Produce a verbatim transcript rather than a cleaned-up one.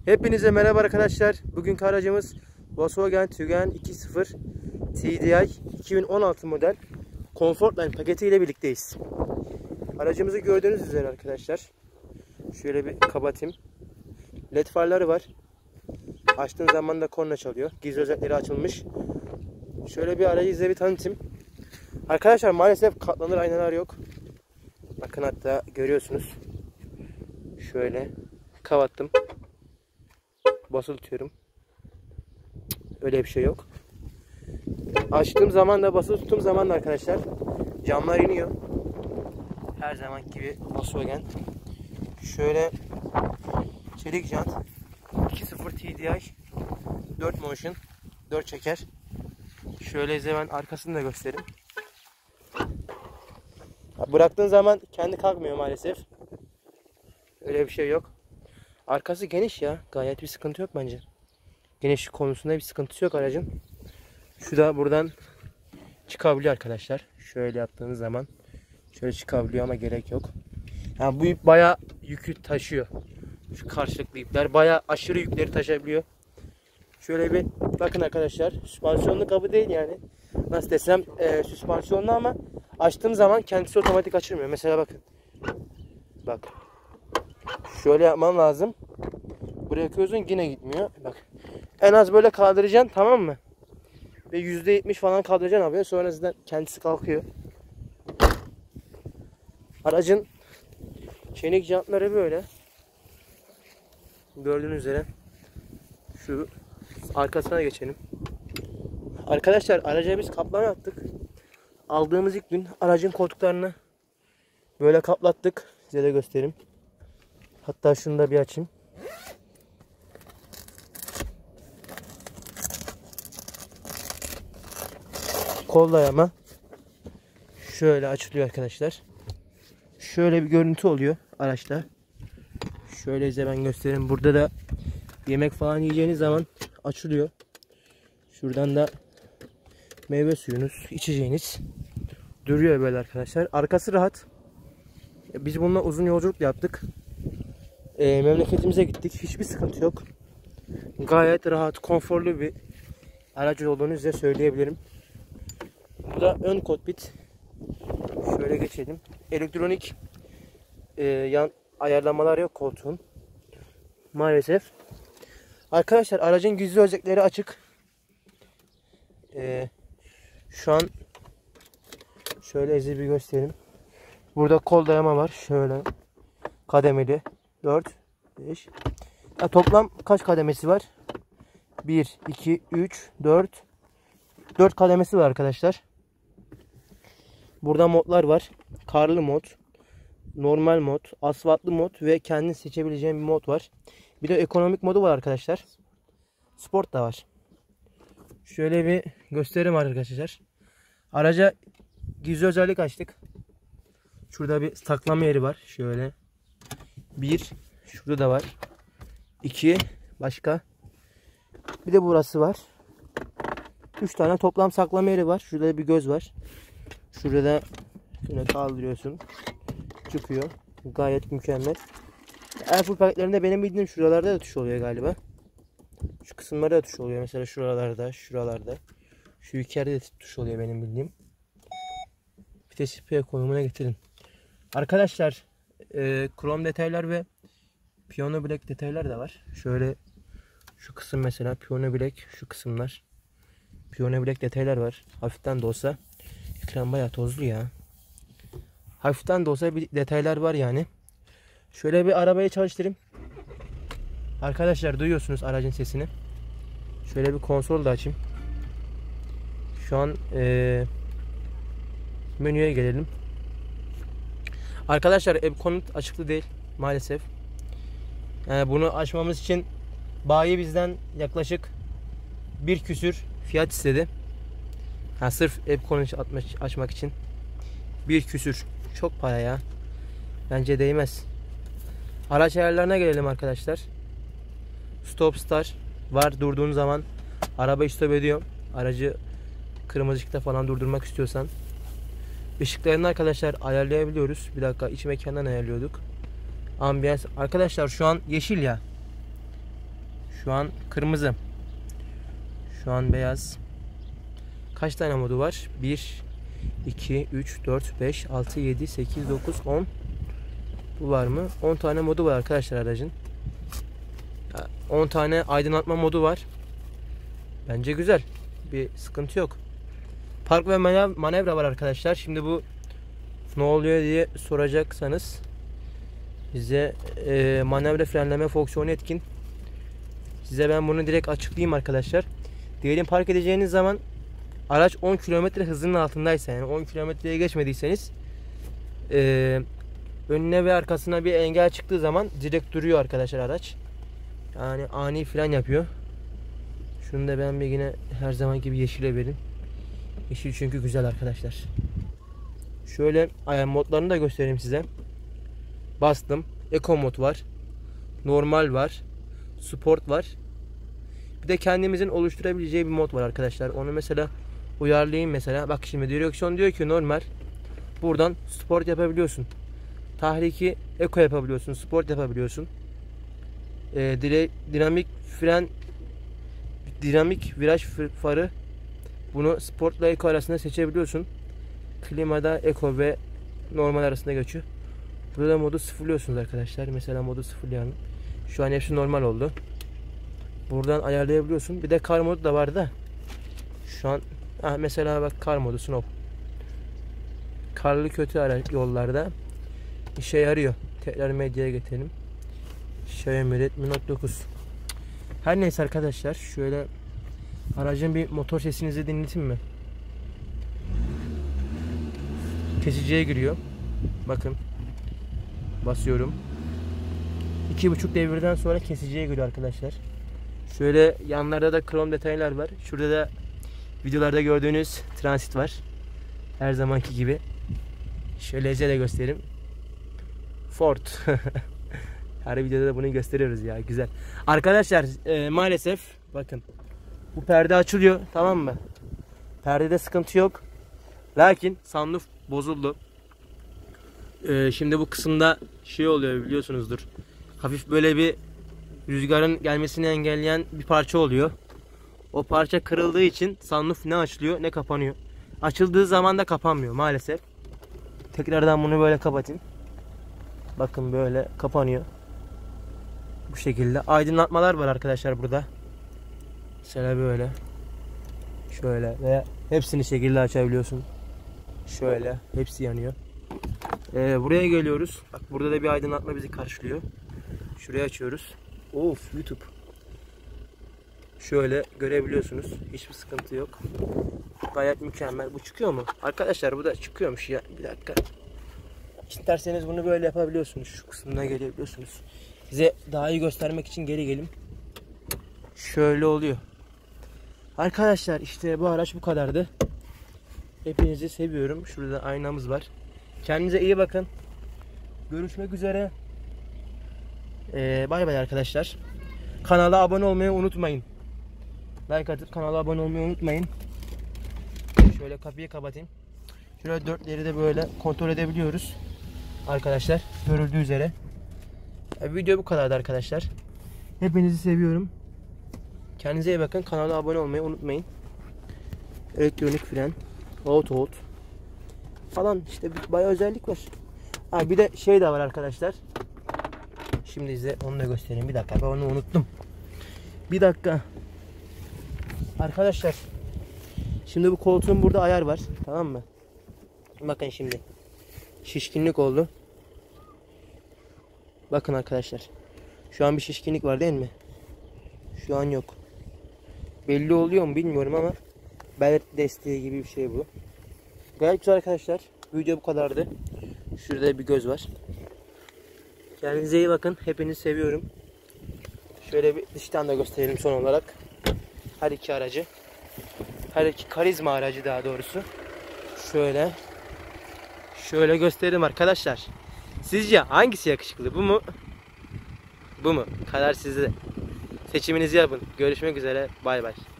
Hepinize merhaba arkadaşlar. Bugünkü aracımız Volkswagen Tiguan iki nokta sıfır T D I iki bin on altı model Comfortline paketi ile birlikteyiz. Aracımızı gördüğünüz üzere arkadaşlar. Şöyle bir kapatayım. Led farları var. Açtığın zaman da korna çalıyor. Gizli özellikleri açılmış. Şöyle bir aracı size bir tanıtayım. Arkadaşlar maalesef katlanır aynalar yok. Bakın hatta görüyorsunuz. Şöyle kapattım. Basılı tutuyorum. Öyle bir şey yok. Açtığım zaman da basılı tuttuğum zaman da arkadaşlar camlar iniyor. Her zaman gibi Volkswagen. Şöyle çelik jant iki nokta sıfır T D I dört motion dört çeker. Şöyle size ben arkasını da göstereyim. Bıraktığın zaman kendi kalkmıyor maalesef. Öyle bir şey yok. Arkası geniş ya. Gayet bir sıkıntı yok bence. Genişlik konusunda bir sıkıntısı yok aracın. Şu da buradan çıkabiliyor arkadaşlar. Şöyle yaptığınız zaman şöyle çıkabiliyor ama gerek yok. Yani bu ip bayağı yükü taşıyor. Şu karşılıklı ipler bayağı aşırı yükleri taşıyabiliyor. Şöyle bir bakın arkadaşlar. Süspansiyonlu kabı değil yani. Nasıl desem e, süspansiyonlu ama açtığım zaman kendisi otomatik açılmıyor. Mesela bakın. Bak. Şöyle yapman lazım. Bırakıyorsun yine gitmiyor. Bak. En az böyle kaldıracaksın, tamam mı? Ve yüzde yetmiş falan kaldıracaksın abi. Sonrasında kendisi kalkıyor. Aracın çelik jantları böyle. Gördüğünüz üzere. Şu arkasına geçelim. Arkadaşlar araca biz kaplama yaptık. Aldığımız ilk gün aracın koltuklarını böyle kaplattık. Size de göstereyim. Hatta şunu da bir açayım. Kol dayama şöyle açılıyor arkadaşlar. Şöyle bir görüntü oluyor araçta. Şöyle size ben göstereyim. Burada da yemek falan yiyeceğiniz zaman açılıyor. Şuradan da meyve suyunuz, içeceğiniz duruyor böyle arkadaşlar. Arkası rahat. Biz bununla uzun yolculuk yaptık. E, memleketimize gittik. Hiçbir sıkıntı yok. Gayet rahat, konforlu bir araç olduğunu size söyleyebilirim. Bu da ön kokpit. Şöyle geçelim. Elektronik e, yan ayarlamalar yok koltuğun. Maalesef. Arkadaşlar aracın gizli özellikleri açık. E, şu an şöyle size bir göstereyim. Burada kol dayama var. Şöyle kademeli. dört, beş. Ya toplam kaç kademesi var? bir, iki, üç, dört. dört kademesi var arkadaşlar. Burada modlar var. Karlı mod, normal mod, asfaltlı mod ve kendin seçebileceğin bir mod var. Bir de ekonomik modu var arkadaşlar. Sport da var. Şöyle bir göstereyim arkadaşlar. Araca gizli özellik açtık. Şurada bir saklama yeri var. Şöyle. bir. Şurada da var. iki. Başka. Bir de burası var. üç tane toplam saklama yeri var. Şurada bir göz var. Şurada şöyle kaldırıyorsun. Çıkıyor. Gayet mükemmel. Airfull paketlerinde benim bildiğim şuralarda da tuş oluyor galiba. Şu kısımlarda da tuş oluyor. Mesela şuralarda, şuralarda. Şu iki yerde de tuş oluyor benim bildiğim. Vites P konumuna getirin. Arkadaşlar e, krom detaylar ve piyano bilek detaylar da var. Şöyle şu kısım mesela piyano bilek, şu kısımlar piyano bilek detaylar var. Hafiften de olsa ekran bayağı tozlu ya. Hafiften de olsa bir detaylar var yani. Şöyle bir arabayı çalıştırayım. Arkadaşlar duyuyorsunuz aracın sesini. Şöyle bir konsol da açayım. Şu an e, menüye gelelim. Arkadaşlar ev konut açıklı değil maalesef. Yani bunu açmamız için bayi bizden yaklaşık bir küsür fiyat istedi. Ha, sırf ev konut açmak için bir küsür. Çok para ya. Bence değmez. Araç ayarlarına gelelim arkadaşlar. Stop start var, durduğun zaman arabayı stop ediyor. Aracı kırmızı ışıkta falan durdurmak istiyorsan. Işıklarını arkadaşlar ayarlayabiliyoruz. Bir dakika, iç mekandan ayarlıyorduk. Ambiyans. Arkadaşlar şu an yeşil ya. Şu an kırmızı. Şu an beyaz. Kaç tane modu var? bir, iki, üç, dört, beş, altı, yedi, sekiz, dokuz, on. Bu var mı? on tane modu var arkadaşlar aracın. on tane aydınlatma modu var. Bence güzel. Bir sıkıntı yok. Park ve manevra var arkadaşlar. Şimdi bu ne oluyor diye soracaksanız, bize e, manevra frenleme fonksiyonu etkin. Size ben bunu direkt açıklayayım arkadaşlar. Diyelim park edeceğiniz zaman araç on kilometre hızının altındaysa, yani on kilometreye geçmediyseniz, e, önüne ve arkasına bir engel çıktığı zaman direkt duruyor arkadaşlar araç. Yani ani fren yapıyor. Şunu da ben bir yine her zaman gibi yeşile verin. Yeşil çünkü güzel arkadaşlar. Şöyle ayar modlarını da göstereyim size. Bastım. Eco mod var. Normal var. Sport var. Bir de kendimizin oluşturabileceği bir mod var arkadaşlar. Onu mesela uyarlayayım mesela. Bak şimdi direksiyon diyor ki normal. Buradan sport yapabiliyorsun. Tahriki eco yapabiliyorsun. Sport yapabiliyorsun. Ee, dire, dinamik fren, dinamik viraj farı. Bunu sportla eco arasında seçebiliyorsun. Klimada eco ve normal arasında geçiyor. Burada modu sıfırlıyorsunuz arkadaşlar. Mesela modu sıfırlayalım. Şu an hepsi normal oldu. Buradan ayarlayabiliyorsun. Bir de kar modu da var da. Şu an ah mesela bak, kar modu snow. Karlı kötü araç yollarda işe yarıyor. Tekrar medyaya getirelim. Xiaomi Redmi Note dokuz. Her neyse arkadaşlar, şöyle aracın bir motor sesinizi dinleteyim mi? Kesiciye giriyor. Bakın. Basıyorum. iki buçuk devirden sonra kesiciye giriyor arkadaşlar. Şöyle yanlarda da krom detaylar var. Şurada da videolarda gördüğünüz transit var. Her zamanki gibi. Şöyle size de göstereyim. Ford. Her videoda da bunu gösteriyoruz ya. Güzel. Arkadaşlar e, maalesef bakın. Bu perde açılıyor. Tamam mı? Perdede sıkıntı yok. Lakin sunroof bozuldu. E, şimdi bu kısımda şey oluyor, biliyorsunuzdur. Hafif böyle bir rüzgarın gelmesini engelleyen bir parça oluyor. O parça kırıldığı için sunroof ne açılıyor ne kapanıyor. Açıldığı zaman da kapanmıyor maalesef. Tekrardan bunu böyle kapatayım. Bakın böyle kapanıyor. Bu şekilde. Aydınlatmalar var arkadaşlar burada. Mesela böyle. Şöyle ve hepsini şekilde açabiliyorsun. Şöyle. Hepsi yanıyor. Ee, buraya geliyoruz. Bak burada da bir aydınlatma bizi karşılıyor. Şurayı açıyoruz. Of, YouTube. Şöyle görebiliyorsunuz. Hiçbir sıkıntı yok. Gayet mükemmel. Bu çıkıyor mu? Arkadaşlar bu da çıkıyormuş ya. Bir dakika. İsterseniz bunu böyle yapabiliyorsunuz. Şu kısmına gelebiliyorsunuz. Size daha iyi göstermek için geri gelin. Şöyle oluyor. Arkadaşlar işte bu araç bu kadardı. Hepinizi seviyorum. Şurada aynamız var. Kendinize iyi bakın. Görüşmek üzere. Ee, bay bay arkadaşlar. Kanala abone olmayı unutmayın. Like atıp kanala abone olmayı unutmayın. Şöyle kapıyı kapatayım. Şöyle dörtleri de böyle kontrol edebiliyoruz. Arkadaşlar görüldüğü üzere. Yani video bu kadardı arkadaşlar. Hepinizi seviyorum. Kendinize iyi bakın. Kanala abone olmayı unutmayın. Elektronik fren, auto hold falan, işte bayağı özellik var. Ha, bir de şey de var arkadaşlar. Şimdi size onu da göstereyim. Bir dakika, ben onu unuttum. Bir dakika. Arkadaşlar. Şimdi bu koltuğun burada ayar var. Tamam mı? Bakın şimdi. Şişkinlik oldu. Bakın arkadaşlar. Şu an bir şişkinlik var değil mi? Şu an yok. Belli oluyor mu bilmiyorum ama bel desteği gibi bir şey bu. Gayet güzel arkadaşlar. Video bu kadardı. Şurada bir göz var. Kendinize iyi bakın. Hepinizi seviyorum. Şöyle bir dıştan da gösterelim son olarak. Her iki aracı. Her iki karizma aracı daha doğrusu. Şöyle. Şöyle göstereyim arkadaşlar. Sizce hangisi yakışıklı? Bu mu? Bu mu? Karar sizde. Seçiminizi yapın. Görüşmek üzere. Bay bay.